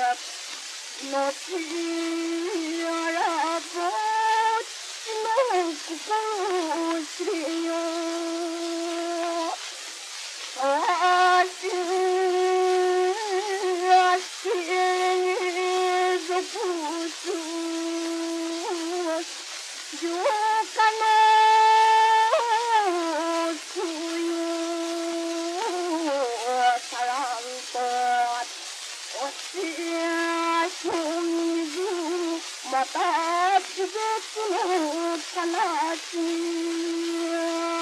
のちあらぼの心知れよあしあしぞくつよかのつよさらんとおしやしょみずまたつべつのかなし